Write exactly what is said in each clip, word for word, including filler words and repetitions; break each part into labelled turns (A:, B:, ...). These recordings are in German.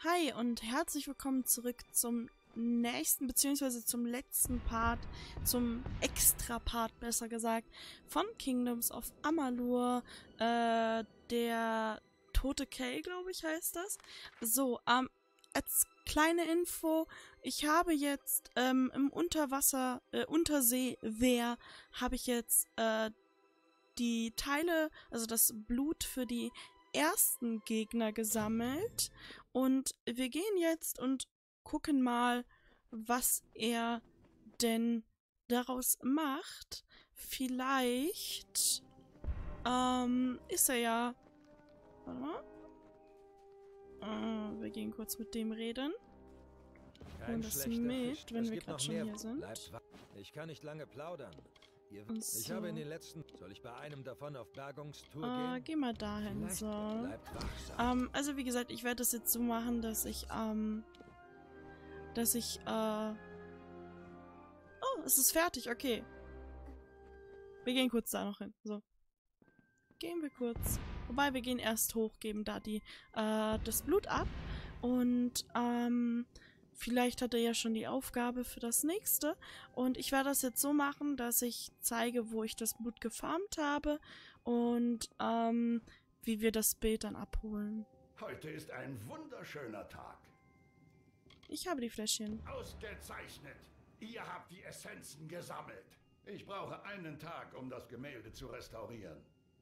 A: Hi und herzlich willkommen zurück zum nächsten, beziehungsweise zum letzten Part, zum Extra-Part, besser gesagt, von Kingdoms of Amalur, äh, der Tote Kay, glaube ich, heißt das. So, ähm, als kleine Info, ich habe jetzt, ähm, im Unterwasser, äh, Unterseewehr, habe ich jetzt, äh, die Teile, also das Blut für die ersten Gegner gesammelt und wir gehen jetzt und gucken mal, was er denn daraus macht. Vielleicht ähm, ist er ja... Warte mal. Äh, wir gehen kurz mit dem reden.
B: Kein
A: Holen das
B: schlechter
A: mit,
B: Fisch.
A: wenn
B: Es
A: wir
B: gibt
A: gerade
B: noch
A: schon
B: mehr.
A: hier sind.
B: Bleibt wach. Ich kann nicht lange plaudern. Ihr,
A: So.
B: Ich habe in den letzten... Soll ich bei einem davon auf Bergungstour
A: Äh,
B: gehen?
A: geh mal dahin,
B: Vielleicht
A: so.
B: bleibt wachsam.
A: Ähm, also wie gesagt, ich werde das jetzt so machen, dass ich, ähm, dass ich, äh... Oh, es ist fertig, okay. Wir gehen kurz da noch hin, so. Gehen wir kurz. Wobei, wir gehen erst hoch, geben da die, äh, das Blut ab. Und, ähm, vielleicht hat er ja schon die Aufgabe für das nächste. Und ich werde das jetzt so machen, dass ich zeige, wo ich das Blut gefarmt habe. Und, ähm, wie wir das Bild dann abholen.
C: Heute ist ein wunderschöner Tag.
A: Ich habe die Fläschchen.
C: Ausgezeichnet. Ihr habt die Essenzen gesammelt. Ich brauche einen Tag, um das Gemälde zu restaurieren.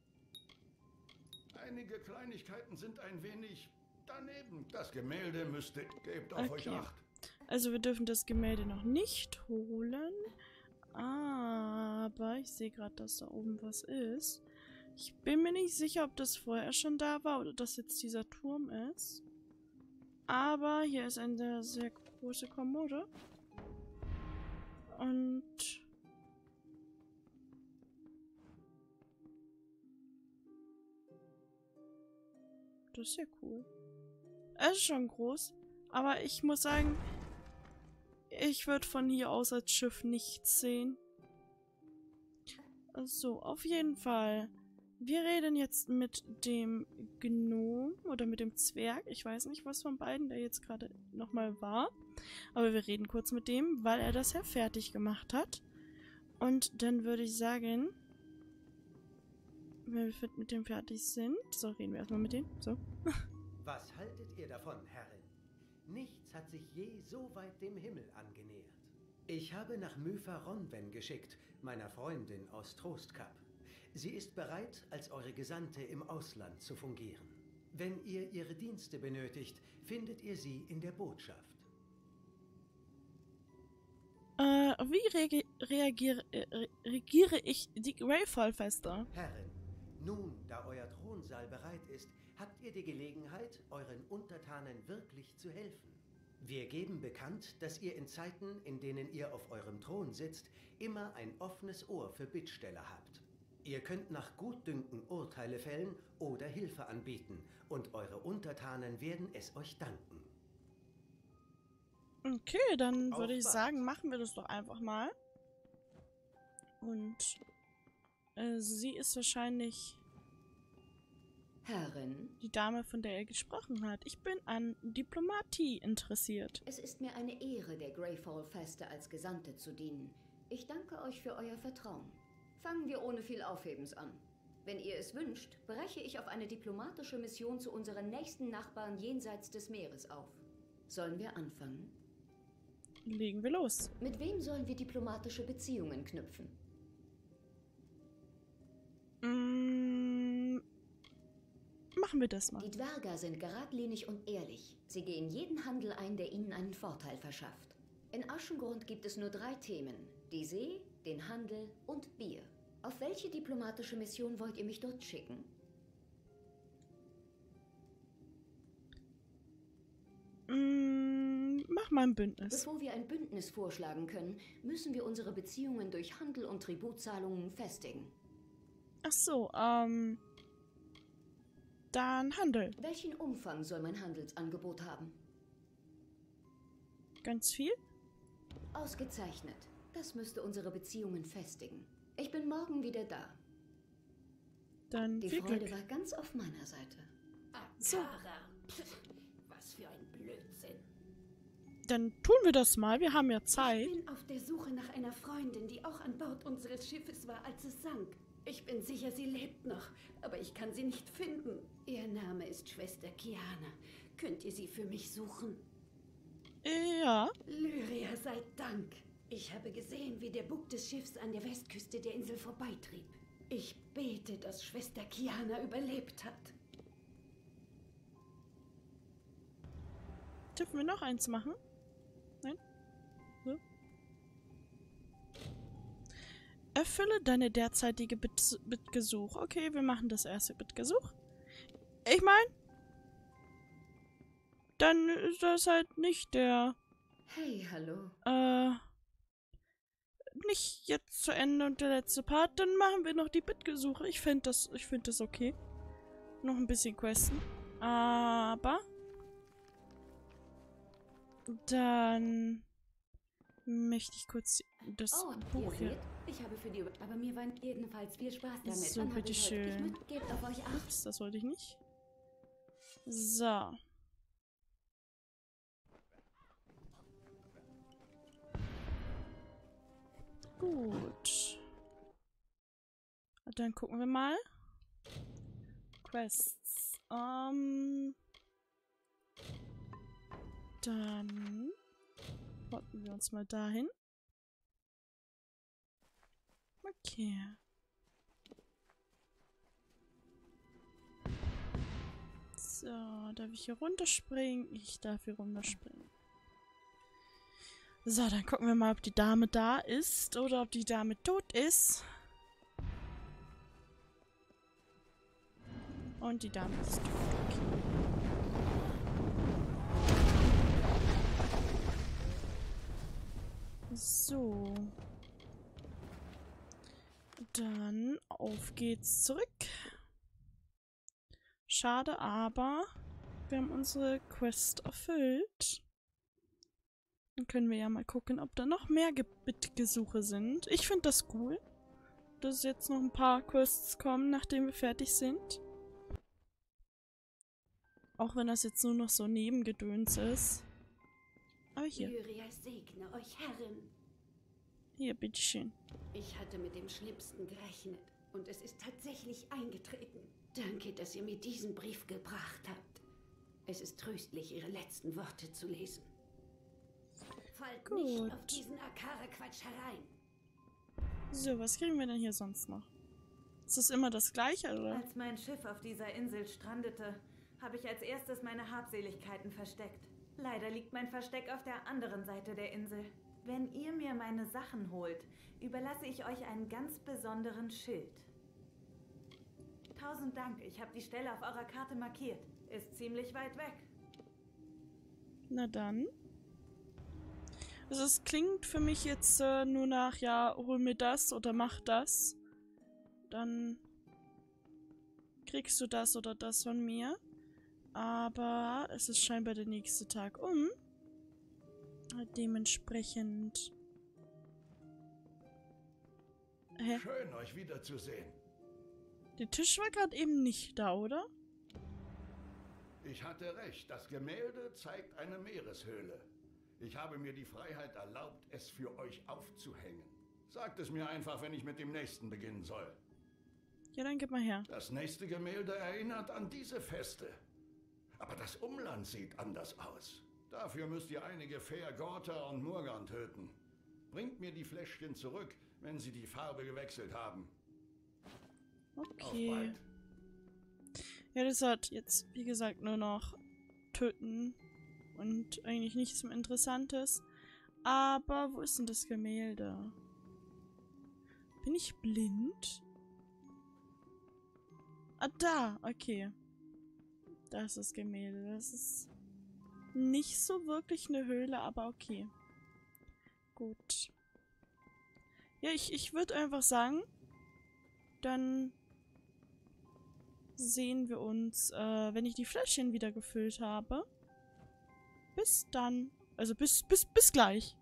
C: Einige Kleinigkeiten sind ein wenig daneben. Das Gemälde müsste... Gebt auf euch
A: Okay.
C: acht.
A: Also wir dürfen das Gemälde noch nicht holen. Aber ich sehe gerade, dass da oben was ist. Ich bin mir nicht sicher, ob das vorher schon da war oder dass jetzt dieser Turm ist. Aber hier ist eine sehr große Kommode. Und... das ist ja cool. Es ist schon groß. Aber ich muss sagen, ich würde von hier aus als Schiff nichts sehen. So, auf jeden Fall. Wir reden jetzt mit dem Gnom oder mit dem Zwerg. Ich weiß nicht, was von beiden der jetzt gerade nochmal war. Aber wir reden kurz mit dem, weil er das ja fertig gemacht hat. Und dann würde ich sagen, wenn wir mit dem fertig sind, so reden wir erstmal mit dem. So.
D: Was haltet ihr davon, Herrin? Nichts hat sich je so weit dem Himmel angenähert. Ich habe nach Myfa Ronwen geschickt, meiner Freundin aus Trostkap. Sie ist bereit, als eure Gesandte im Ausland zu fungieren. Wenn ihr ihre Dienste benötigt, findet ihr sie in der Botschaft.
A: Äh, wie reage reagiere, äh, regiere ich die Greyfall-Feste?
D: Herrin, nun, da euer Thronsaal bereit ist, habt ihr die Gelegenheit, euren Untertanen wirklich zu helfen. Wir geben bekannt, dass ihr in Zeiten, in denen ihr auf eurem Thron sitzt, immer ein offenes Ohr für Bittsteller habt. Ihr könnt nach Gutdünken Urteile fällen oder Hilfe anbieten, und eure Untertanen werden es euch danken.
A: Okay, dann würde ich
D: Auf
A: sagen, machen wir das doch einfach mal. Und äh, sie ist wahrscheinlich
E: Herrin,
A: die Dame, von der er gesprochen hat. Ich bin an Diplomatie interessiert.
E: es ist mir eine Ehre, der Greyfall-Feste als Gesandte zu dienen. Ich danke euch für euer Vertrauen. Fangen wir ohne viel Aufhebens an. Wenn ihr es wünscht, breche ich auf eine diplomatische Mission zu unseren nächsten Nachbarn jenseits des Meeres auf. Sollen wir anfangen?
A: Legen wir los.
E: Mit wem sollen wir diplomatische Beziehungen knüpfen?
A: Mm, machen wir das mal.
E: Die Dwerger sind geradlinig und ehrlich. Sie gehen jeden Handel ein, der ihnen einen Vorteil verschafft. In Aschengrund gibt es nur drei Themen: die See, den Handel und Bier. Auf welche diplomatische Mission wollt ihr mich dort schicken?
A: Mm, mach mal ein Bündnis.
E: Bevor wir ein Bündnis vorschlagen können, müssen wir unsere Beziehungen durch Handel und Tributzahlungen festigen.
A: Ach so, ähm... dann Handel.
E: Welchen Umfang soll mein Handelsangebot haben?
A: Ganz viel?
E: Ausgezeichnet. Das müsste unsere Beziehungen festigen. Ich bin morgen wieder da.
A: Dann
E: Die
A: viel
E: Freude
A: Glück.
E: war ganz auf meiner Seite.
A: So.
F: Akara. Pff, was für ein Blödsinn.
A: dann tun wir das mal. Wir haben ja Zeit.
F: Ich bin auf der Suche nach einer Freundin, die auch an Bord unseres Schiffes war, als es sank. Ich bin sicher, sie lebt noch, aber ich kann sie nicht finden. Ihr Name ist Schwester Kiana. Könnt ihr sie für mich suchen?
A: Ja.
F: Lyria sei Dank. Ich habe gesehen, wie der Bug des Schiffs an der Westküste der Insel vorbeitrieb. Ich bete, dass Schwester Kiana überlebt hat.
A: Dürfen wir noch eins machen? Nein? So. Erfülle deine derzeitige Bit- Bittgesuch. Okay, wir machen das erste Bittgesuch. Ich meine, dann ist das halt nicht der...
E: Hey, hallo.
A: Äh... Nicht jetzt zu Ende und der letzte Part. Dann machen wir noch die Bittgesuche. Ich finde das, ich finde das okay. Noch ein bisschen questen. Aber... Dann... möchte ich kurz das
F: Oh,
A: Buch
F: ihr
A: hier...
F: seht, ich habe für die... Aber mir war jedenfalls viel Spaß damit.
A: So,
F: Wann habe ich
A: bitteschön.
F: heute- Ich möchte- Gebt auf euch Acht.
A: Ups, das wollte ich nicht. So. Gut. Dann gucken wir mal. Quests. Ähm. Dann warten wir uns mal dahin. Okay. So, darf ich hier runterspringen? Ich darf hier runterspringen. So, dann gucken wir mal, ob die Dame da ist oder ob die Dame tot ist. Und die Dame ist tot. Okay. So. Dann auf geht's zurück. Schade, aber wir haben unsere Quest erfüllt. Dann können wir ja mal gucken, ob da noch mehr Ge- Bittgesuche sind. Ich finde das cool, dass jetzt noch ein paar Quests kommen, nachdem wir fertig sind. Auch wenn das jetzt nur noch so Nebengedöns ist. Aber hier.
F: Lyria segne euch, Herrin.
A: Hier, bitteschön.
F: Ich hatte mit dem Schlimmsten gerechnet und es ist tatsächlich eingetreten. Danke, dass ihr mir diesen Brief gebracht habt. Es ist tröstlich, ihre letzten Worte zu lesen. Fallt
A: Gut.
F: nicht auf diesen Akara-Quatsch herein.
A: So, was kriegen wir denn hier sonst noch? Ist das immer das Gleiche, oder?
G: Als mein Schiff auf dieser Insel strandete, habe ich als erstes meine Habseligkeiten versteckt. Leider liegt mein Versteck auf der anderen Seite der Insel. Wenn ihr mir meine Sachen holt, überlasse ich euch einen ganz besonderen Schild. Tausend Dank, ich habe die Stelle auf eurer Karte markiert. Ist ziemlich weit weg.
A: Na dann. Also es klingt für mich jetzt äh, nur nach, ja, hol mir das oder mach das. Dann kriegst du das oder das von mir. Aber es ist scheinbar der nächste Tag um. Dementsprechend... Hä?
C: Schön, euch wiederzusehen.
A: Der Tisch war gerade eben nicht da, oder?
C: Ich hatte recht, das Gemälde zeigt eine Meereshöhle. Ich habe mir die Freiheit erlaubt, es für euch aufzuhängen. Sagt es mir einfach, wenn ich mit dem nächsten beginnen soll.
A: Ja, dann gib mal her.
C: Das nächste Gemälde erinnert an diese Feste. Aber das Umland sieht anders aus. Dafür müsst ihr einige Fair, Gorta und Murgan töten. Bringt mir die Fläschchen zurück, wenn sie die Farbe gewechselt haben. Auf
A: Okay.
C: bald.
A: Ja, das hat jetzt, wie gesagt, nur noch töten und eigentlich nichts mehr Interessantes. Aber wo ist denn das Gemälde? Bin ich blind? Ah, da, okay. Da ist das Gemälde. Das ist nicht so wirklich eine Höhle, aber okay. Gut. Ja, ich, ich würde einfach sagen, dann sehen wir uns, äh, wenn ich die Fläschchen wieder gefüllt habe. Bis dann. Also bis, bis, bis gleich.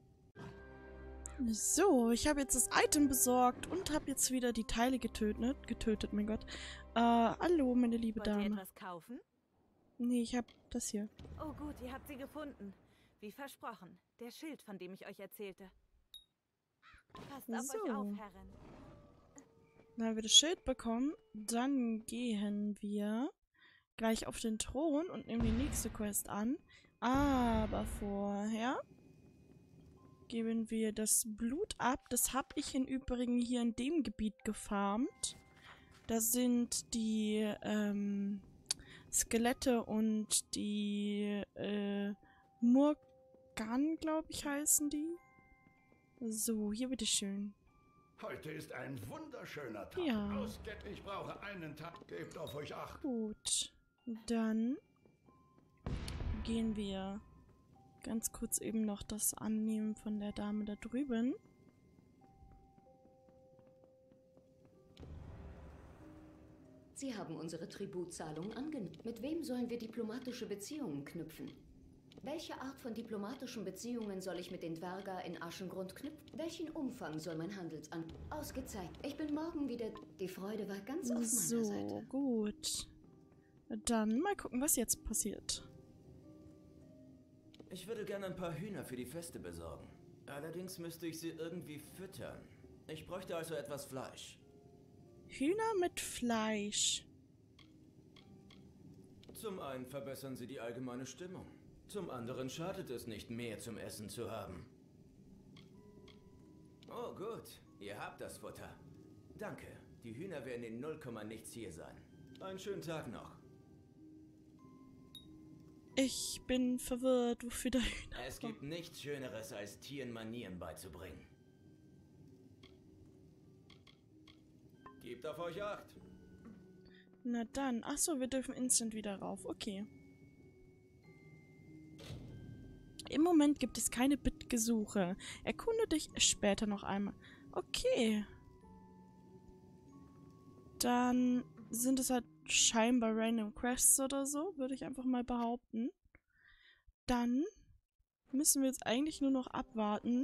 A: So, ich habe jetzt das Item besorgt und habe jetzt wieder die Teile getötet. Getötet, mein Gott. Äh, hallo, meine liebe
G: Wollt ihr
A: Dame.
G: etwas kaufen?
A: Nee, ich habe das hier.
G: Oh gut, ihr habt sie gefunden. Wie versprochen, der Schild, von dem ich euch erzählte. Passt auf
A: So.
G: euch auf, Herrin.
A: Wenn wir das Schild bekommen, dann gehen wir gleich auf den Thron und nehmen die nächste Quest an. Aber vorher geben wir das Blut ab. Das habe ich im Übrigen hier in dem Gebiet gefarmt. Da sind die ähm, Skelette und die äh, Murgan, glaube ich, heißen die. So, hier bitteschön.
C: Heute ist ein wunderschöner Tag.
A: Ja.
C: Ausgeht, ich brauche einen Tag. Gebt auf euch acht.
A: Gut, dann gehen wir ganz kurz eben noch das annehmen von der Dame da drüben.
E: Sie haben unsere Tributzahlung angenommen. Mit wem sollen wir diplomatische Beziehungen knüpfen? Welche Art von diplomatischen Beziehungen soll ich mit den Dverga in Aschengrund knüpfen? Welchen Umfang soll mein Handelsan... Ausgezeichnet. Ich bin morgen wieder... Die Freude war ganz auf meiner
A: So,
E: Seite.
A: gut. Dann mal gucken, was jetzt passiert.
H: Ich würde gerne ein paar Hühner für die Feste besorgen. Allerdings müsste ich sie irgendwie füttern. Ich bräuchte also etwas Fleisch.
A: Hühner mit Fleisch.
H: Zum einen verbessern sie die allgemeine Stimmung. Zum anderen schadet es nicht, mehr zum Essen zu haben. Oh gut, ihr habt das Futter. Danke, die Hühner werden in null Komma nichts hier sein. Einen schönen Tag noch.
A: Ich bin verwirrt, wofür der Hühner...
H: Es gibt nichts Schöneres, als Tieren Manieren beizubringen. Gebt auf euch acht.
A: Na dann. Achso, wir dürfen instant wieder rauf. Okay. Im Moment gibt es keine Bitgesuche. Erkunde dich später noch einmal. Okay. Dann sind es halt scheinbar random Quests oder so, würde ich einfach mal behaupten. Dann müssen wir jetzt eigentlich nur noch abwarten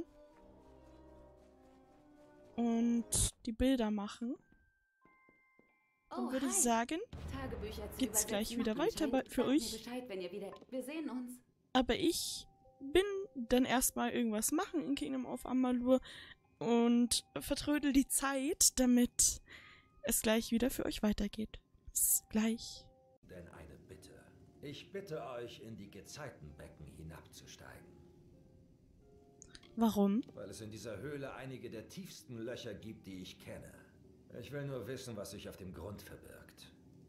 A: und die Bilder machen. Dann
F: Oh,
A: würde ich
F: hi.
A: sagen,
F: Tagebücher zu
A: geht's gleich
F: übersetzen
A: wieder
F: macht
A: weiter bei,
F: anscheinend.
A: für
F: Sagt mir
A: euch.
F: Bescheid, wenn ihr wieder... Wir sehen uns.
A: Aber ich bin dann erstmal irgendwas machen in Kingdom of Amalur und vertrödel die Zeit, damit es gleich wieder für euch weitergeht. Bis gleich.
B: Denn eine Bitte. Ich bitte euch, in die Gezeitenbecken hinabzusteigen.
A: Warum?
B: Weil es in dieser Höhle einige der tiefsten Löcher gibt, die ich kenne. Ich will nur wissen, was sich auf dem Grund verbirgt.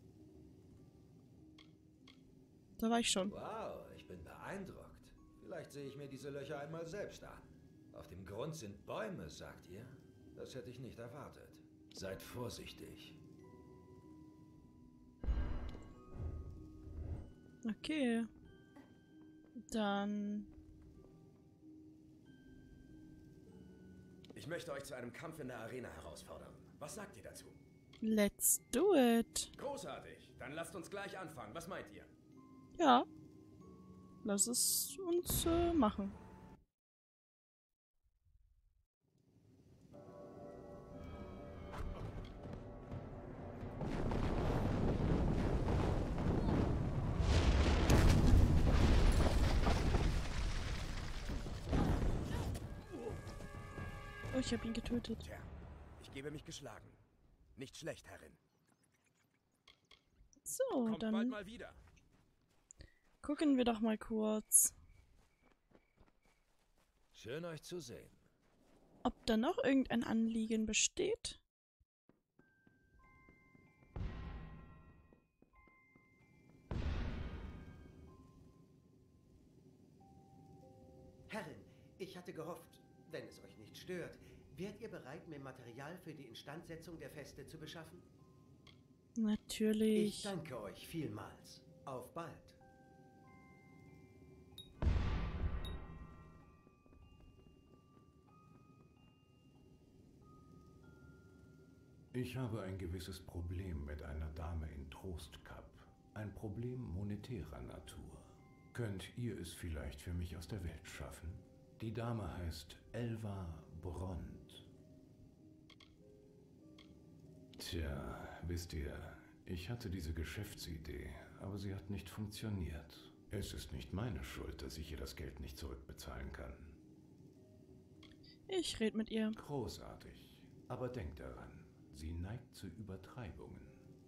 A: Da war ich schon.
B: Wow, ich bin beeindruckt. Vielleicht sehe ich mir diese Löcher einmal selbst an. Auf dem Grund sind Bäume, sagt ihr? Das hätte ich nicht erwartet. Seid vorsichtig.
A: Okay. Dann...
H: Ich möchte euch zu einem Kampf in der Arena herausfordern. Was sagt ihr dazu?
A: Let's do it.
H: Großartig. Dann lasst uns gleich anfangen. Was meint ihr?
A: Ja. Lass es uns äh, machen. Oh, ich habe ihn getötet.
H: Tja, ich gebe mich geschlagen. Nicht schlecht, Herrin.
A: So,
H: Kommt bald
A: dann
H: mal wieder.
A: gucken wir doch mal kurz,
B: Schön euch zu sehen.
A: ob da noch irgendein Anliegen besteht.
D: Herrin, ich hatte gehofft, wenn es euch nicht stört, wärt ihr bereit, mir Material für die Instandsetzung der Feste zu beschaffen?
A: Natürlich.
D: Ich danke euch vielmals. Auf bald.
C: Ich habe ein gewisses Problem mit einer Dame in Trostkap. Ein Problem monetärer Natur. Könnt ihr es vielleicht für mich aus der Welt schaffen? Die Dame heißt Elva Bront. Tja, wisst ihr, ich hatte diese Geschäftsidee, aber sie hat nicht funktioniert. Es ist nicht meine Schuld, dass ich ihr das Geld nicht zurückbezahlen kann.
A: Ich rede mit ihr.
C: Großartig. Aber denk daran, sie neigt zu Übertreibungen.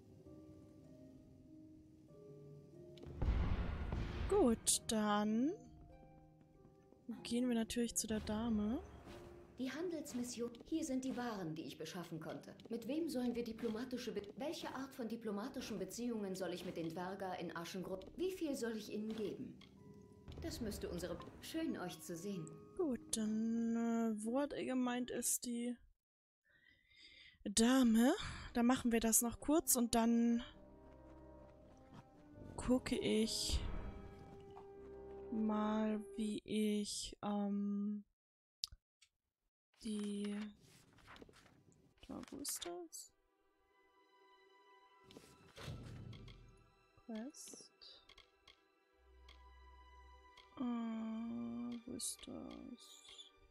A: Gut, dann gehen wir natürlich zu der Dame.
E: Die Handelsmission. Hier sind die Waren, die ich beschaffen konnte. Mit wem sollen wir diplomatische Be Welche Art von diplomatischen Beziehungen soll ich mit den Dwerger in Aschengrund? Wie viel soll ich ihnen geben? Das müsste unsere... Schön, euch zu sehen.
A: Gut, dann äh, wo hat er gemeint ist die Dame. Da machen wir das noch kurz und dann gucke ich mal, wie ich ähm, die... Da, wo ist das? Quest. Äh, wo ist das?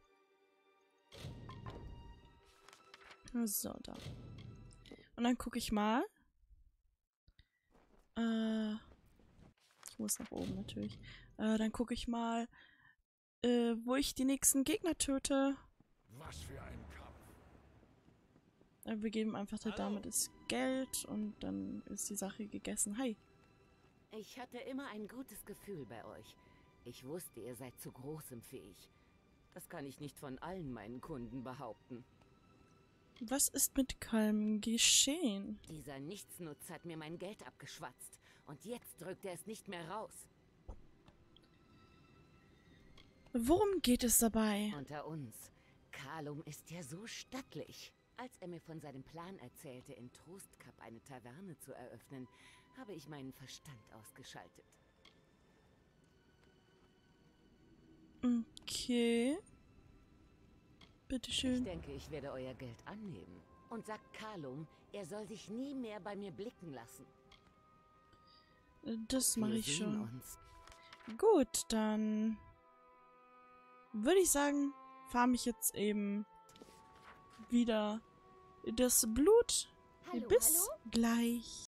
A: So, da. Und dann gucke ich mal. Äh, ich muss nach oben natürlich. Äh, dann gucke ich mal, äh, wo ich die nächsten Gegner töte.
C: Was für ein Kampf.
A: Äh, wir geben einfach der
H: Hallo.
A: Dame das Geld und dann ist die Sache gegessen. Hi.
I: Ich hatte immer ein gutes Gefühl bei euch. Ich wusste, ihr seid zu großem fähig. Das kann ich nicht von allen meinen Kunden behaupten.
A: Was ist mit Kalm geschehen?
I: Dieser Nichtsnutz hat mir mein Geld abgeschwatzt. Und jetzt drückt er es nicht mehr raus.
A: Worum geht es dabei?
I: Unter uns. Kalum ist ja so stattlich. Als er mir von seinem Plan erzählte, in Trostkap eine Taverne zu eröffnen, habe ich meinen Verstand ausgeschaltet.
A: Okay.
I: Ich
A: Bitteschön.
I: denke, ich werde euer Geld annehmen. Und sagt Kalum, er soll sich nie mehr bei mir blicken lassen.
A: Das mache
I: Wir
A: ich
I: sehen
A: schon.
I: uns.
A: Gut, dann würde ich sagen, farm ich jetzt eben wieder das Blut.
E: Hallo,
A: Bis
E: hallo?
A: gleich.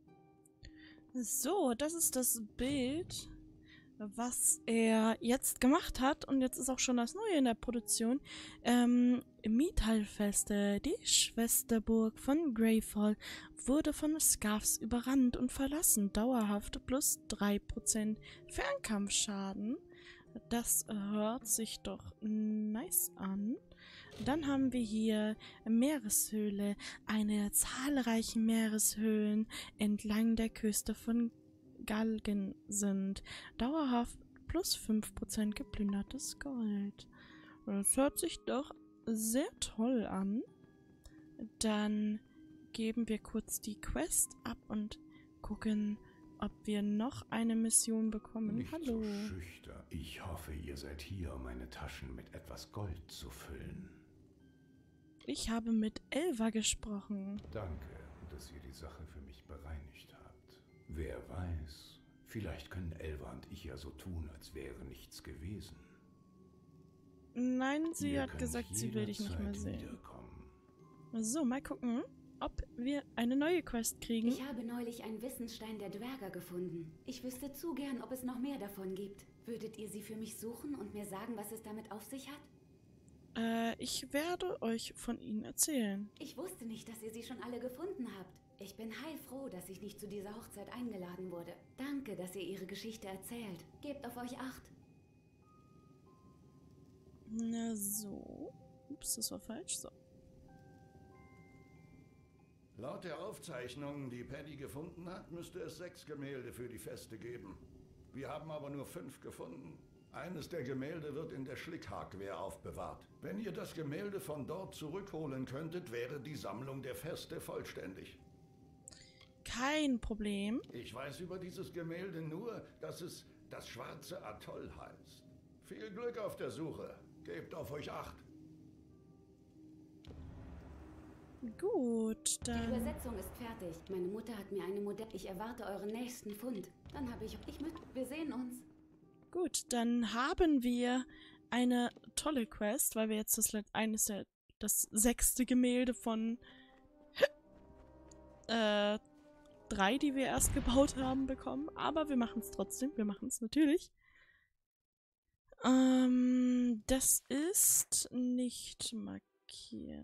A: So, das ist das Bild, was er jetzt gemacht hat. Und jetzt ist auch schon das Neue in der Produktion. Ähm, Mithalfeste, die Schwesterburg von Greyfall, wurde von Scarfs überrannt und verlassen. Dauerhaft plus drei Prozent Fernkampfschaden. Das hört sich doch nice an. Dann haben wir hier Meereshöhle. Eine der zahlreichen Meereshöhlen entlang der Küste von Galgen sind. Dauerhaft plus fünf Prozent geplündertes Gold. Das hört sich doch sehr toll an. Dann geben wir kurz die Quest ab und gucken, ob wir noch eine Mission bekommen.
C: Nicht
A: Hallo.
C: so schüchtern. Ich hoffe, ihr seid hier, um meine Taschen mit etwas Gold zu füllen.
A: Ich habe mit Elva gesprochen.
C: Danke, dass ihr die Sache für mich bereinigt habt. Wer weiß, vielleicht können Elva und ich ja so tun, als wäre nichts gewesen.
A: Nein, sie
C: Ihr
A: hat
C: könnt
A: gesagt, sie will dich nicht mehr
C: jederzeit
A: sehen.
C: wiederkommen.
A: So, mal gucken, ob wir eine neue Quest kriegen.
F: Ich habe neulich einen Wissensstein der Dwerger gefunden. Ich wüsste zu gern, ob es noch mehr davon gibt. Würdet ihr sie für mich suchen und mir sagen, was es damit auf sich hat?
A: Äh, ich werde euch von ihnen erzählen.
F: Ich wusste nicht, dass ihr sie schon alle gefunden habt. Ich bin heilfroh, dass ich nicht zu dieser Hochzeit eingeladen wurde. Danke, dass ihr ihre Geschichte erzählt. Gebt auf euch Acht.
A: Na so. Ups, das war falsch. So.
C: Laut der Aufzeichnungen, die Paddy gefunden hat, müsste es sechs Gemälde für die Feste geben. Wir haben aber nur fünf gefunden. Eines der Gemälde wird in der Schlickhagwehr aufbewahrt. Wenn ihr das Gemälde von dort zurückholen könntet, wäre die Sammlung der Feste vollständig.
A: Kein Problem.
C: Ich weiß über dieses Gemälde nur, dass es das Schwarze Atoll heißt. Viel Glück auf der Suche. Gebt auf euch Acht.
A: Gut,
F: Die
A: dann...
F: Übersetzung ist fertig. Meine Mutter hat mir eine Modell. Ich erwarte euren nächsten Fund. Dann habe ich ich mit. Wir sehen uns.
A: Gut, dann haben wir eine tolle Quest, weil wir jetzt das Let eines der das sechste Gemälde von äh, drei, die wir erst gebaut haben, bekommen. Aber wir machen es trotzdem. Wir machen es natürlich. Ähm, das ist nicht markiert.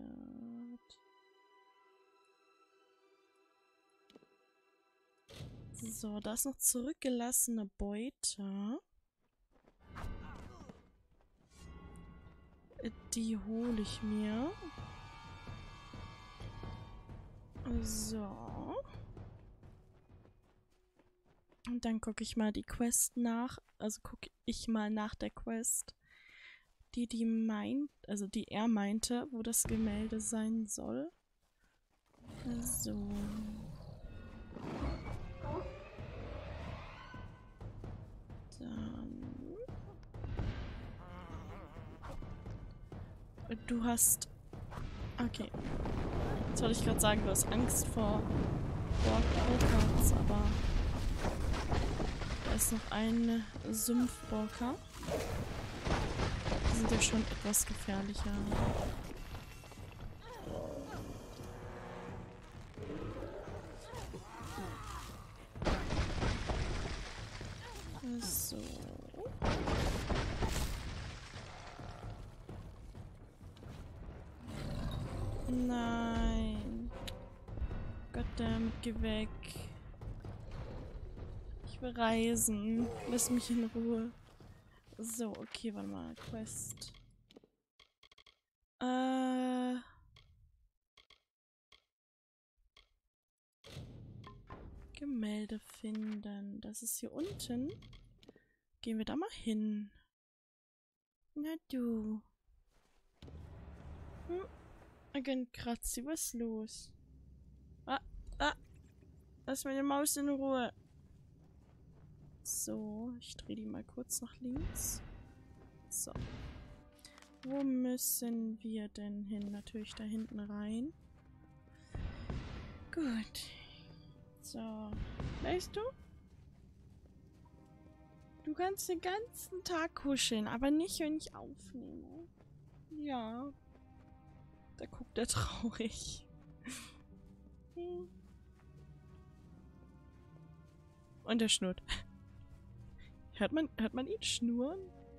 A: So, da ist noch zurückgelassene Beute. Die hole ich mir. So. Und dann gucke ich mal die Quest nach. Also gucke ich mal nach der Quest, die die meint, also die er meinte, wo das Gemälde sein soll. So. Dann. Du hast. Okay. Jetzt wollte ich gerade sagen, du hast Angst vor Borkats, aber da ist noch ein Sumpfborka. Die sind ja schon etwas gefährlicher. So. Nein. Goddammit, geh weg. Ich will reisen. Lass mich in Ruhe. So, okay, warte mal. Quest. Äh. Gemälde finden. Das ist hier unten. Gehen wir da mal hin. Na du. Hm. Agent Kratzi, was ist los? Ah, ah. Lass meine Maus in Ruhe. So, ich drehe die mal kurz nach links. So. Wo müssen wir denn hin? Natürlich da hinten rein. Gut. So. Weißt du? Du kannst den ganzen Tag kuscheln, aber nicht, wenn ich aufnehme. Ja. Da guckt er traurig. Hm. Und er schnurrt. Hört man, hört man ihn schnurren?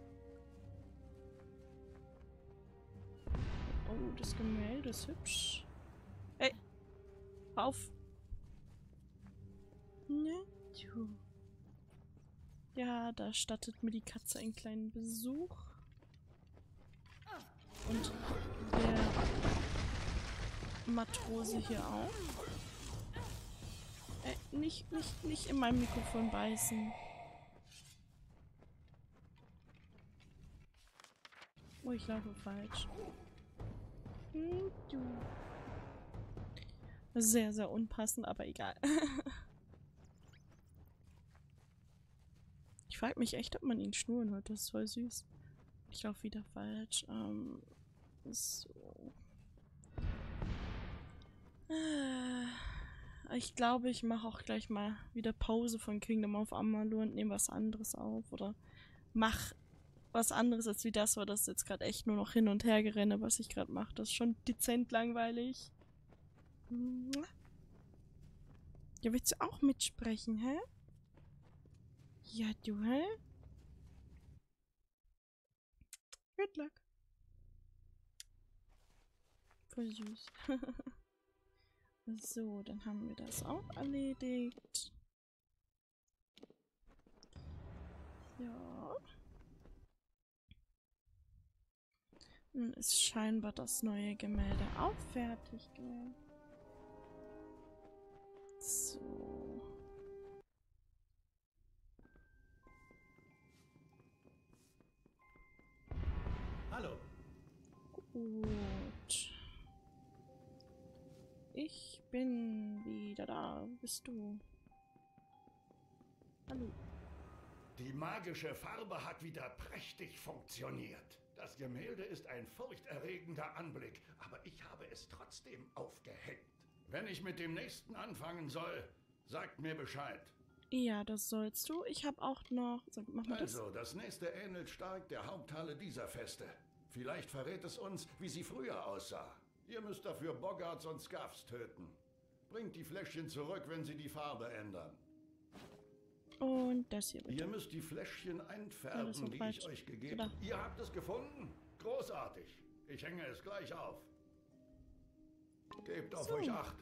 A: Oh, das Gemälde ist hübsch. Ey. Auf. Ne? Du. Ja, da stattet mir die Katze einen kleinen Besuch. Und der Matrose hier auch. Äh, nicht, nicht, nicht in meinem Mikrofon beißen. Oh, ich laufe falsch. Hm, du. Sehr, sehr unpassend, aber egal. Ich frage mich echt, ob man ihn schnurren hört. Das ist voll süß. Ich laufe wieder falsch. Ähm, so. Ich glaube, ich mache auch gleich mal wieder Pause von Kingdom of Amalur und nehme was anderes auf. Oder mach was anderes als wie das, weil das ist jetzt gerade echt nur noch hin und her gerenne, was ich gerade mache. Das ist schon dezent langweilig. Ja, willst du auch mitsprechen, hä? Ja, du, hä? Good luck. Voll süß. So, dann haben wir das auch erledigt. Ja. Nun ist scheinbar das neue Gemälde auch fertig, gell? So.
B: Hallo.
A: Gut. Ich bin wieder da. Wo bist du? Hallo.
C: Die magische Farbe hat wieder prächtig funktioniert. Das Gemälde ist ein furchterregender Anblick, aber ich habe es trotzdem aufgehängt. Wenn ich mit dem nächsten anfangen soll, sagt mir Bescheid.
A: Ja, das sollst du. Ich habe auch noch... So, mach mal das.
C: Also, das nächste ähnelt stark der Haupthalle dieser Feste. Vielleicht verrät es uns, wie sie früher aussah. Ihr müsst dafür Boggarts und Scuffs töten. Bringt die Fläschchen zurück, wenn sie die Farbe ändern.
A: Und das hier bitte.
C: Ihr müsst die Fläschchen einfärben,
A: so
C: die
A: falsch.
C: ich euch gegeben
A: Oder?
C: habe. Ihr habt es gefunden? Großartig. Ich hänge es gleich auf. Gebt auf
A: So.
C: euch Acht.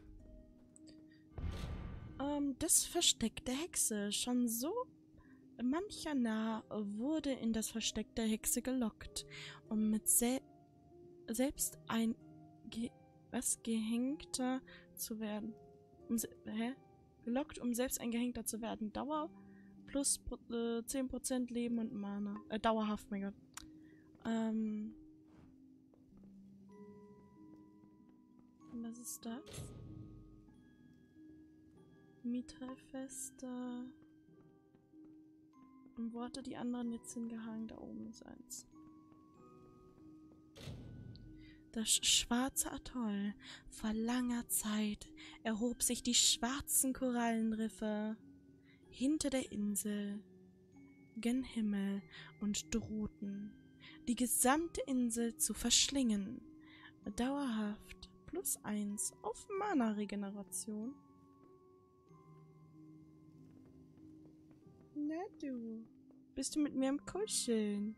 A: Ähm, das Versteck der Hexe. Schon so mancher Narr wurde in das Versteck der Hexe gelockt, um mit sel selbst ein Ge was Gehängter zu werden. Um hä? Gelockt, um selbst ein Gehängter zu werden. Dauer plus äh, zehn Prozent Leben und Mana. Äh, dauerhaft, mein Gott. Ähm. Was ist das? Mittelfester. Und wo hatte die anderen jetzt hingehangen? Da oben ist eins. Das schwarze Atoll. Vor langer Zeit erhob sich die schwarzen Korallenriffe hinter der Insel gen Himmel und drohten, die gesamte Insel zu verschlingen. Dauerhaft plus eins auf Mana-Regeneration. Na du, bist du mit mir am Kuscheln?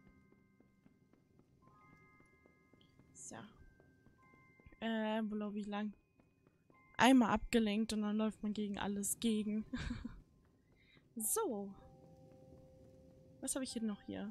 A: So. Äh, wo laufe ich lang? Einmal abgelenkt und dann läuft man gegen alles gegen. So. Was habe ich hier noch hier?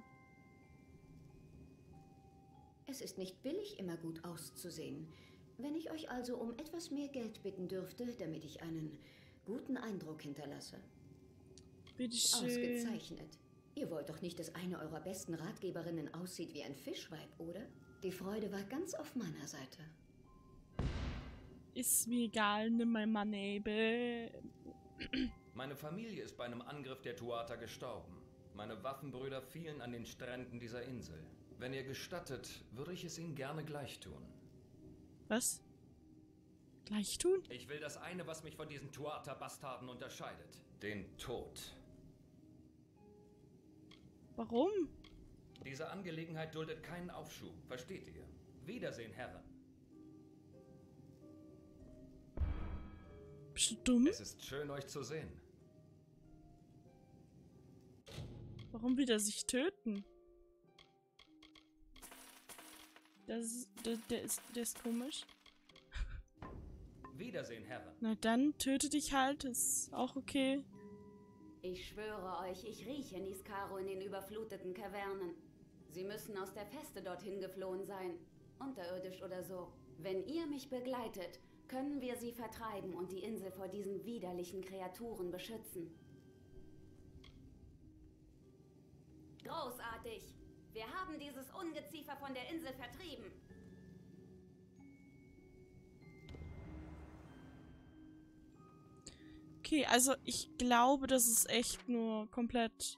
E: Es ist nicht billig, immer gut auszusehen. Wenn ich euch also um etwas mehr Geld bitten dürfte, damit ich einen guten Eindruck hinterlasse.
A: Bitteschön.
E: Ausgezeichnet. Ihr wollt doch nicht, dass eine eurer besten Ratgeberinnen aussieht wie ein Fischweib, oder? Die Freude war ganz auf meiner Seite.
A: Ist mir egal, nimm mein Money.
J: Meine Familie ist bei einem Angriff der Tuatha gestorben. Meine Waffenbrüder fielen an den Stränden dieser Insel. Wenn ihr gestattet, würde ich es ihnen gerne gleich tun.
A: Was? Gleich tun?
J: Ich will das eine, was mich von diesen Tuatha-Bastarden unterscheidet. Den Tod.
A: Warum?
J: Diese Angelegenheit duldet keinen Aufschub, versteht ihr? Wiedersehen, Herren.
A: Bist du dumm?
J: Es ist schön, euch zu sehen.
A: Warum will er sich töten? Das ist, der, der ist, der ist komisch.
J: Wiedersehen, Herren.
A: Na dann, töte dich halt, ist auch okay.
F: Ich schwöre euch, ich rieche Niskaro in den überfluteten Kavernen. Sie müssen aus der Feste dorthin geflohen sein. Unterirdisch oder so. Wenn ihr mich begleitet, können wir sie vertreiben und die Insel vor diesen widerlichen Kreaturen beschützen. Großartig! Wir haben dieses Ungeziefer von der Insel vertrieben.
A: Okay, also ich glaube, das ist echt nur komplett...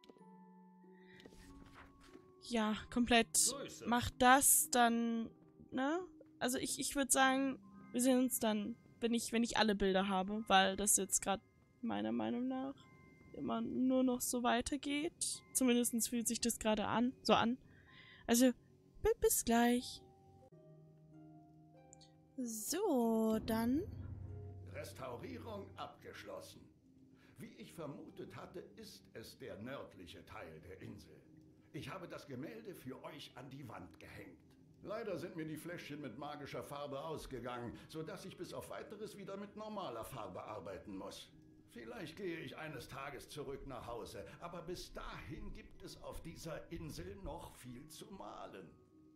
A: Ja, komplett...
J: Grüße.
A: Macht das, dann... Ne? Also ich, ich würde sagen, wir sehen uns dann, wenn ich, wenn ich alle Bilder habe, weil das jetzt gerade meiner Meinung nach immer nur noch so weitergeht. Zumindest fühlt sich das gerade an, so an. Also, bis gleich. So, dann...
C: Restaurierung abgeschlossen. Wie ich vermutet hatte, ist es der nördliche Teil der Insel. Ich habe das Gemälde für euch an die Wand gehängt. Leider sind mir die Fläschchen mit magischer Farbe ausgegangen, sodass ich bis auf Weiteres wieder mit normaler Farbe arbeiten muss. Vielleicht gehe ich eines Tages zurück nach Hause, aber bis dahin gibt es auf dieser Insel noch viel zu malen.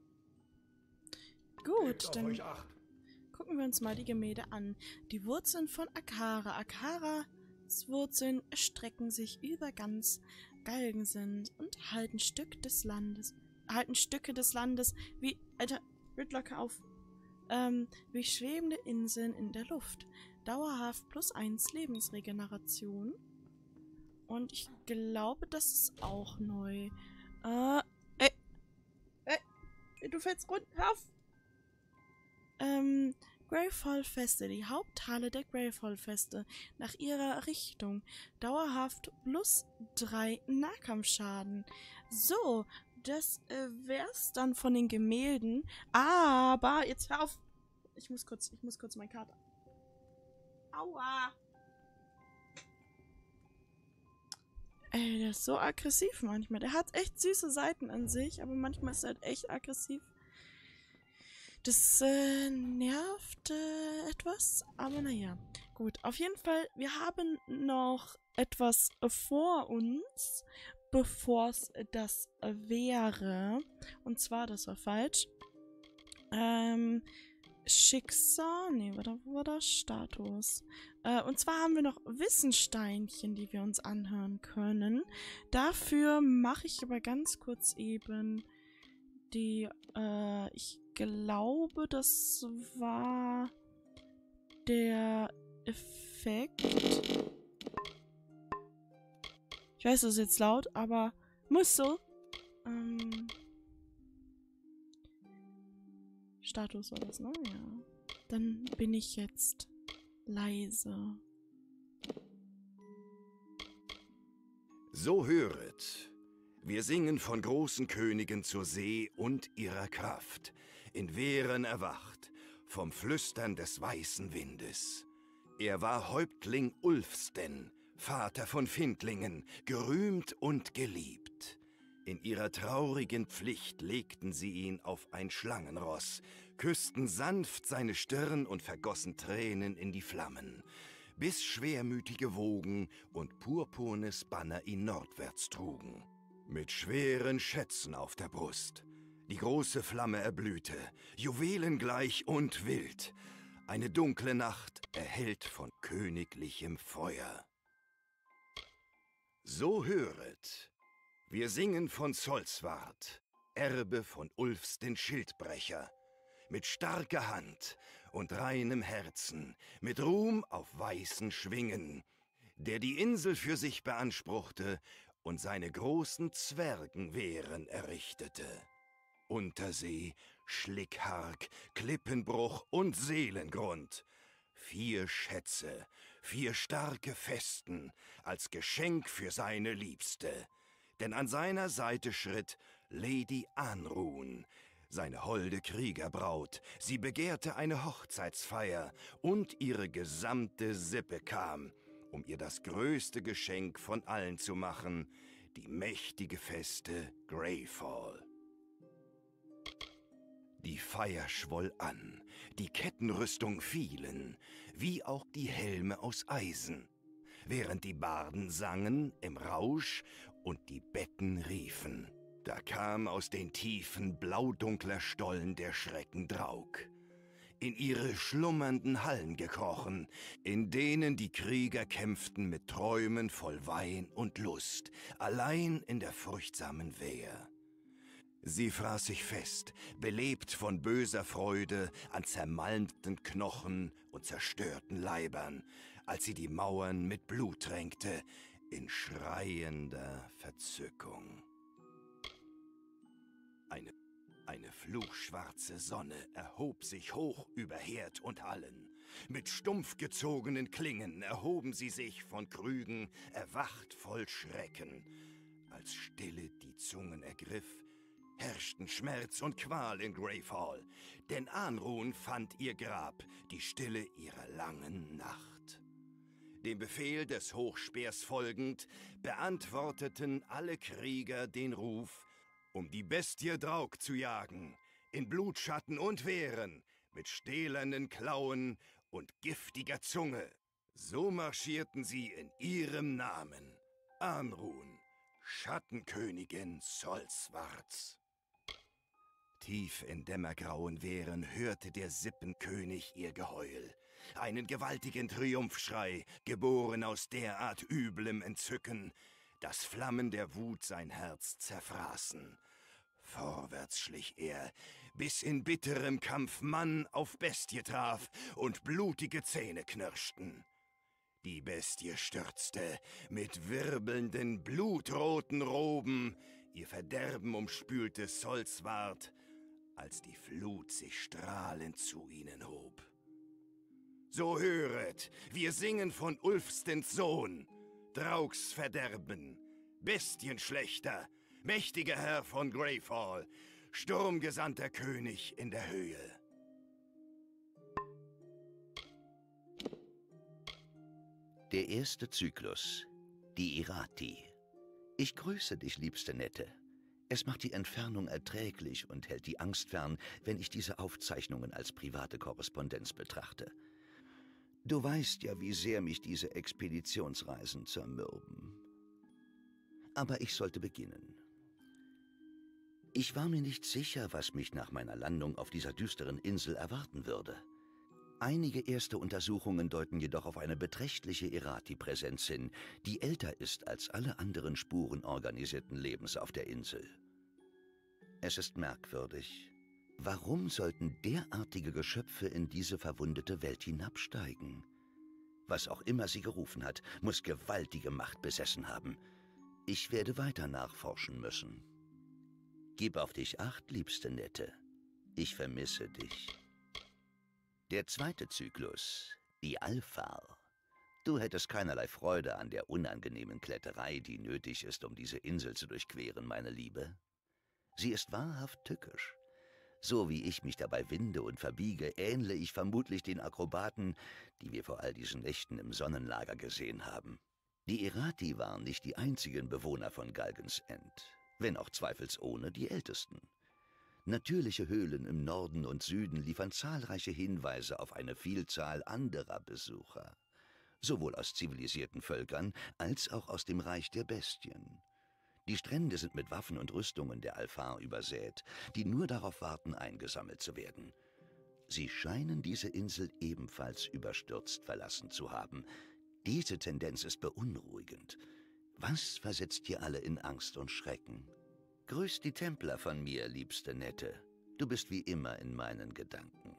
A: Gut,
C: Gebt auf
A: dann
C: euch Acht.
A: gucken wir uns mal die Gemälde an. Die Wurzeln von Akara. Akaras Wurzeln erstrecken sich über ganz Galgensand und halten Stück des Landes, halten Stücke des Landes wie, Alter, hört locker auf, ähm, wie schwebende Inseln in der Luft. Dauerhaft plus eins Lebensregeneration. Und ich glaube, das ist auch neu. Äh, ey, ey, du fällst runter, hör auf! Ähm, Greyfall-Feste, die Haupthalle der Greyfall-Feste, nach ihrer Richtung. Dauerhaft plus drei Nahkampfschaden. So, das äh, wär's dann von den Gemälden. Aber, jetzt hör auf! Ich muss kurz, ich muss kurz meine Karte Aua. Ey, der ist so aggressiv manchmal. Der hat echt süße Seiten an sich, aber manchmal ist er halt echt aggressiv. Das äh, nervt äh, etwas, aber naja. Gut, auf jeden Fall, wir haben noch etwas vor uns, bevor es das wäre. Und zwar, das war falsch. Ähm, Schicksal, nee, warte, wo war das? Status. Äh, und zwar haben wir noch Wissenssteinchen, die wir uns anhören können. Dafür mache ich aber ganz kurz eben die, äh, ich glaube, das war der Effekt. Ich weiß, das ist jetzt laut, aber muss so. Ähm, Status war das, ne? Ja. Dann bin ich jetzt leise.
K: So höret. Wir singen von großen Königen zur See und ihrer Kraft, in Wehren erwacht, vom Flüstern des weißen Windes. Er war Häuptling Ulfsten, Vater von Findlingen, gerühmt und geliebt. In ihrer traurigen Pflicht legten sie ihn auf ein Schlangenross, küssten sanft seine Stirn und vergossen Tränen in die Flammen, bis schwermütige Wogen und purpurnes Banner ihn nordwärts trugen. Mit schweren Schätzen auf der Brust. Die große Flamme erblühte, juwelengleich und wild. Eine dunkle Nacht erhellt von königlichem Feuer. So höret. Wir singen von Solswart, Erbe von Ulfs den Schildbrecher, mit starker Hand und reinem Herzen, mit Ruhm auf weißen Schwingen, der die Insel für sich beanspruchte und seine großen Zwergenwehren errichtete. Untersee, Schlickhark, Klippenbruch und Seelengrund. Vier Schätze, vier starke Festen als Geschenk für seine Liebste. Denn an seiner Seite schritt Lady Anrun, seine holde Kriegerbraut. Sie begehrte eine Hochzeitsfeier und ihre gesamte Sippe kam, um ihr das größte Geschenk von allen zu machen, die mächtige Feste Greyfall. Die Feier schwoll an, die Kettenrüstung fielen, wie auch die Helme aus Eisen, während die Barden sangen im Rausch und die Betten riefen. Da kam aus den Tiefen blaudunkler Stollen der Schrecken Draug, in ihre schlummernden Hallen gekrochen, in denen die Krieger kämpften mit Träumen voll Wein und Lust, allein in der furchtsamen Wehr. Sie fraß sich fest, belebt von böser Freude an zermalmten Knochen und zerstörten Leibern, als sie die Mauern mit Blut tränkte, in schreiender Verzückung. Eine, eine fluchschwarze Sonne erhob sich hoch über Herd und Hallen. Mit stumpf gezogenen Klingen erhoben sie sich von Krügen, erwacht voll Schrecken. Als Stille die Zungen ergriff, herrschten Schmerz und Qual in Greyfall, denn Anrun fand ihr Grab, die Stille ihrer langen Nacht. Dem Befehl des Hochspeers folgend, beantworteten alle Krieger den Ruf, um die Bestie Draug zu jagen, in Blutschatten und Wehren, mit stählernen Klauen und giftiger Zunge. So marschierten sie in ihrem Namen, Anrun, Schattenkönigin Solswarts. Tief in dämmergrauen Wehren hörte der Sippenkönig ihr Geheul, einen gewaltigen Triumphschrei, geboren aus derart üblem Entzücken, dass Flammen der Wut sein Herz zerfraßen. Vorwärts schlich er, bis in bitterem Kampf Mann auf Bestie traf und blutige Zähne knirschten. Die Bestie stürzte mit wirbelnden, blutroten Roben, ihr Verderben umspülte Solswart, als die Flut sich strahlend zu ihnen hob. So höret, wir singen von Ulfstens Sohn, Draugs Verderben, Bestienschlechter, mächtiger Herr von Greyfall, sturmgesandter König in der Höhe.
L: Der erste Zyklus. Die Irati. Ich grüße dich, liebste Nette. Es macht die Entfernung erträglich und hält die Angst fern, wenn ich diese Aufzeichnungen als private Korrespondenz betrachte. Du weißt ja, wie sehr mich diese Expeditionsreisen zermürben. Aber ich sollte beginnen. Ich war mir nicht sicher, was mich nach meiner Landung auf dieser düsteren Insel erwarten würde. Einige erste Untersuchungen deuten jedoch auf eine beträchtliche Irati-Präsenz hin, die älter ist als alle anderen Spuren organisierten Lebens auf der Insel. Es ist merkwürdig. Warum sollten derartige Geschöpfe in diese verwundete Welt hinabsteigen? Was auch immer sie gerufen hat, muss gewaltige Macht besessen haben. Ich werde weiter nachforschen müssen. Gib auf dich acht, liebste Nette. Ich vermisse dich. Der zweite Zyklus, die Alfar. Du hättest keinerlei Freude an der unangenehmen Kletterei, die nötig ist, um diese Insel zu durchqueren, meine Liebe. Sie ist wahrhaft tückisch. So wie ich mich dabei winde und verbiege, ähnle ich vermutlich den Akrobaten, die wir vor all diesen Nächten im Sonnenlager gesehen haben. Die Irati waren nicht die einzigen Bewohner von Galgens End, wenn auch zweifelsohne die ältesten. Natürliche Höhlen im Norden und Süden liefern zahlreiche Hinweise auf eine Vielzahl anderer Besucher, sowohl aus zivilisierten Völkern als auch aus dem Reich der Bestien. Die Strände sind mit Waffen und Rüstungen der Alfar übersät, die nur darauf warten, eingesammelt zu werden. Sie scheinen diese Insel ebenfalls überstürzt verlassen zu haben. Diese Tendenz ist beunruhigend. Was versetzt hier alle in Angst und Schrecken? Grüß die Templer von mir, liebste Nette. Du bist wie immer in meinen Gedanken.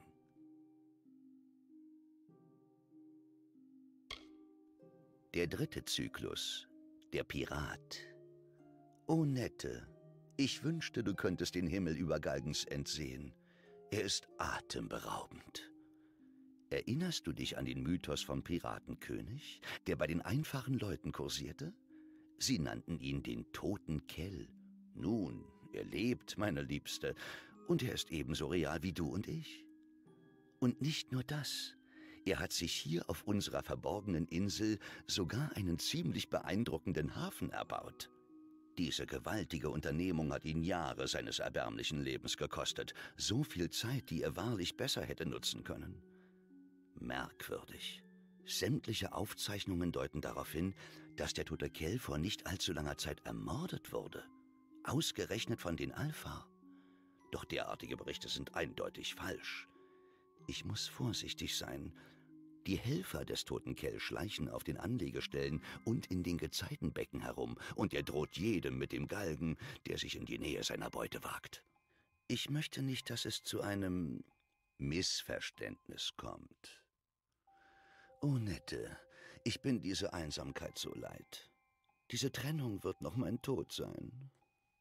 L: Der dritte Zyklus, der Pirat. O Nette, ich wünschte, du könntest den Himmel über Galgens End sehen. Er ist atemberaubend. Erinnerst du dich an den Mythos vom Piratenkönig, der bei den einfachen Leuten kursierte? Sie nannten ihn den Toten Kell. Nun, er lebt, meine Liebste, und er ist ebenso real wie du und ich. Und nicht nur das. Er hat sich hier auf unserer verborgenen Insel sogar einen ziemlich beeindruckenden Hafen erbaut. Diese gewaltige Unternehmung hat ihn Jahre seines erbärmlichen Lebens gekostet. So viel Zeit, die er wahrlich besser hätte nutzen können. Merkwürdig. Sämtliche Aufzeichnungen deuten darauf hin, dass der tote Kell vor nicht allzu langer Zeit ermordet wurde. Ausgerechnet von den Alfar. Doch derartige Berichte sind eindeutig falsch. Ich muss vorsichtig sein. Die Helfer des toten Kell schleichen auf den Anlegestellen und in den Gezeitenbecken herum, und er droht jedem mit dem Galgen, der sich in die Nähe seiner Beute wagt. Ich möchte nicht, dass es zu einem Missverständnis kommt. Oh, Nette, ich bin diese Einsamkeit so leid. Diese Trennung wird noch mein Tod sein.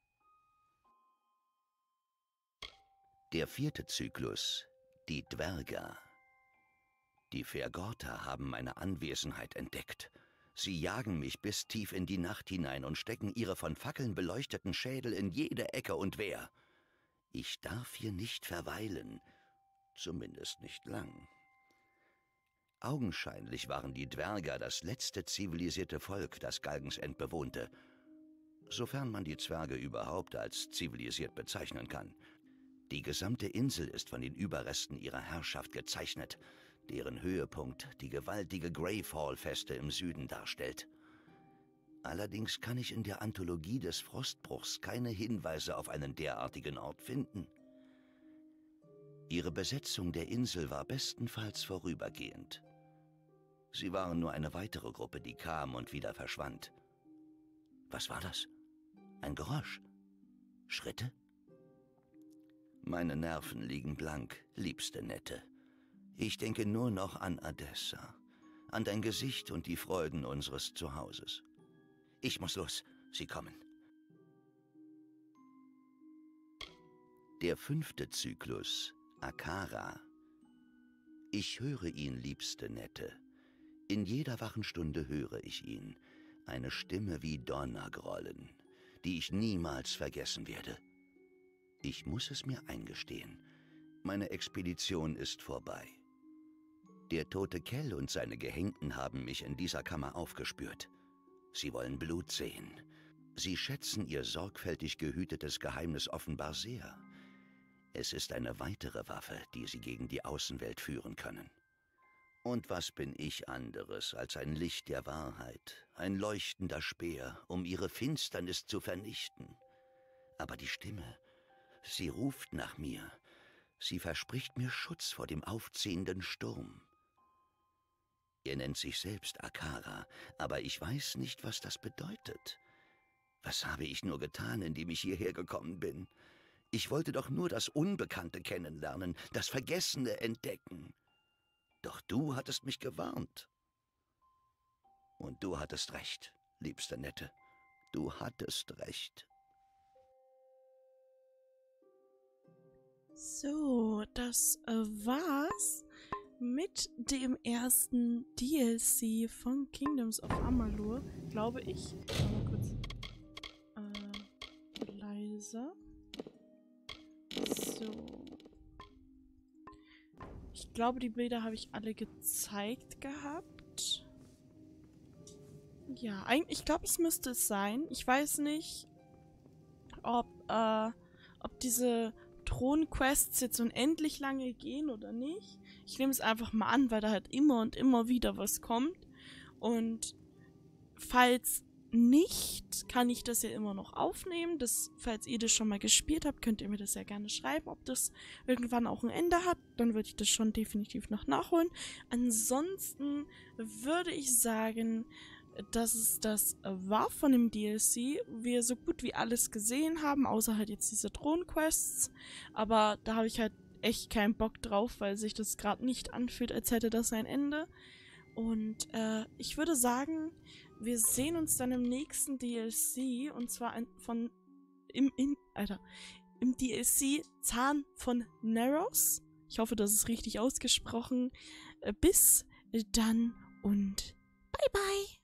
L: Der vierte Zyklus, die Dwerga. Die Vergorta haben meine Anwesenheit entdeckt. Sie jagen mich bis tief in die Nacht hinein und stecken ihre von Fackeln beleuchteten Schädel in jede Ecke und Wehr. Ich darf hier nicht verweilen, zumindest nicht lang. Augenscheinlich waren die Dwerga das letzte zivilisierte Volk, das Galgens End bewohnte, sofern man die Zwerge überhaupt als zivilisiert bezeichnen kann. Die gesamte Insel ist von den Überresten ihrer Herrschaft gezeichnet, deren Höhepunkt die gewaltige Greyfall-Feste im Süden darstellt. Allerdings kann ich in der Anthologie des Frostbruchs keine Hinweise auf einen derartigen Ort finden. Ihre Besetzung der Insel war bestenfalls vorübergehend. Sie waren nur eine weitere Gruppe, die kam und wieder verschwand. Was war das? Ein Geräusch? Schritte? Meine Nerven liegen blank, liebste Nette. Ich denke nur noch an Adessa, an dein Gesicht und die Freuden unseres Zuhauses. Ich muss los, sie kommen. Der fünfte Zyklus, Akara. Ich höre ihn, liebste Nette. In jeder wachen Stunde höre ich ihn, eine Stimme wie Donnergrollen, die ich niemals vergessen werde. Ich muss es mir eingestehen, meine Expedition ist vorbei. Der tote Kell und seine Gehängten haben mich in dieser Kammer aufgespürt. Sie wollen Blut sehen. Sie schätzen ihr sorgfältig gehütetes Geheimnis offenbar sehr. Es ist eine weitere Waffe, die sie gegen die Außenwelt führen können. Und was bin ich anderes als ein Licht der Wahrheit, ein leuchtender Speer, um ihre Finsternis zu vernichten? Aber die Stimme, sie ruft nach mir. Sie verspricht mir Schutz vor dem aufziehenden Sturm. Er nennt sich selbst Akara, aber ich weiß nicht, was das bedeutet. Was habe ich nur getan, indem ich hierher gekommen bin? Ich wollte doch nur das Unbekannte kennenlernen, das Vergessene entdecken. Doch du hattest mich gewarnt. Und du hattest recht, liebste Nette. Du hattest recht.
A: So, das äh, war's mit dem ersten D L C von Kingdoms of Amalur, glaube ich. Mal kurz äh, leiser. So. Ich glaube, die Bilder habe ich alle gezeigt gehabt. Ja, eigentlich, ich glaube, es müsste es sein. Ich weiß nicht, ob, äh, ob diese Thron-Quests jetzt unendlich lange gehen oder nicht. Ich nehme es einfach mal an, weil da halt immer und immer wieder was kommt. Und falls nicht, kann ich das ja immer noch aufnehmen. Das, falls ihr das schon mal gespielt habt, könnt ihr mir das ja gerne schreiben, ob das irgendwann auch ein Ende hat. Dann würde ich das schon definitiv noch nachholen. Ansonsten würde ich sagen, dass es das war von dem D L C. Wir so gut wie alles gesehen haben, außer halt jetzt diese Thron-Quests. Aber da habe ich halt echt keinen Bock drauf, weil sich das gerade nicht anfühlt, als hätte das ein Ende. Und äh, ich würde sagen, wir sehen uns dann im nächsten D L C, und zwar ein, von im, in, Alter, im D L C Zahn von Naros. Ich hoffe, das ist richtig ausgesprochen. Äh, bis dann und bye bye.